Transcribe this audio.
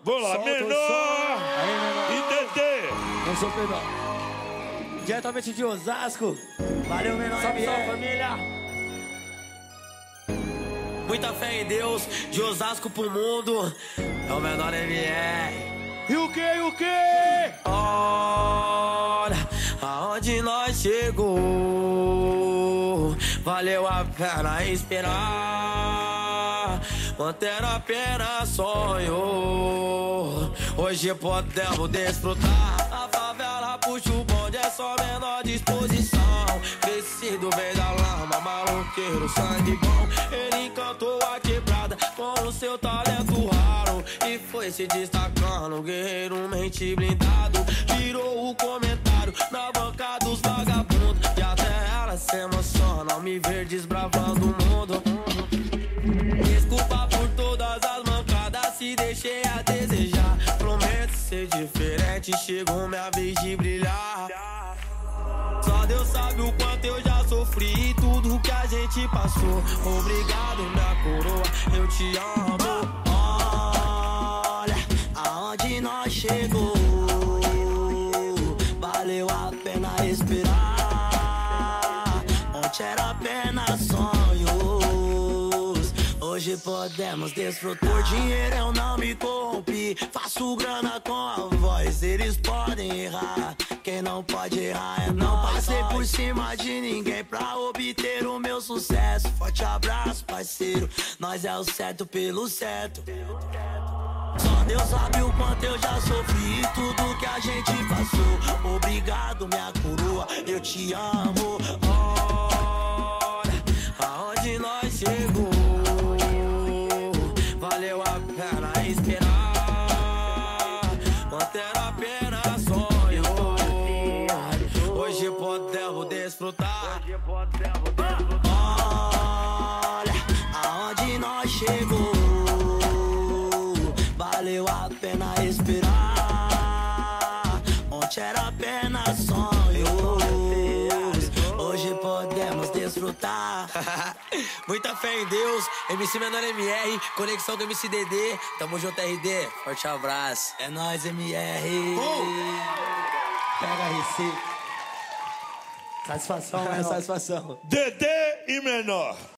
Vamos lá, Solta Menor Aí, Menor e Dedê. Eu sou o Pedro. Diretamente de Osasco. Valeu, Menor. Salve, salve, família. Muita fé em Deus, de Osasco pro mundo. É o Menor MR. E o quê? Olha aonde nós chegou. Valeu a pena esperar, manter apenas sonho. Hoje podemos desfrutar. A favela puxa o bonde, é só menor disposição. Crescido vem da lama, maloqueiro, sangue bom. Ele encantou a quebrada com o seu talento raro e foi se destacando, guerreiro, mente blindado. Tirou o comentário na banca dos vagabundos e até ela se emociona ao me ver desbravando o mundo. Desculpa por todas as mancadas, se deixei a desejar. Prometo ser diferente, chegou minha vez de brilhar. Só Deus sabe o quanto eu já sofri e tudo que a gente passou. Obrigado, minha coroa, eu te amo. Olha aonde nós chegou. Valeu a pena esperar. Ontem era apenas sonhos, hoje podemos desfrutar. Por dinheiro eu não me corrompi, faço grana com a voz. Eles podem errar, quem não pode errar é não. Passei por cima de ninguém pra obter o meu sucesso. Forte abraço, parceiro, nós é o certo pelo certo. Só Deus sabe o quanto eu já sofri e tudo que a gente passou. Obrigado, minha coroa, eu te amo. Olha aonde nós chegou. Valeu a pena esperar, manter apenas sonho. Hoje podemos desfrutar. Olha aonde nós chegou. Valeu a pena esperar. Ontem era apenas sonhos, hoje podemos desfrutar. Muita fé em Deus, MC Menor MR, conexão com MC Dedê. Tamo junto, RD. Forte abraço. É nóis, MR. Pega a receita. Satisfação, né? Satisfação. Dedê e Menor.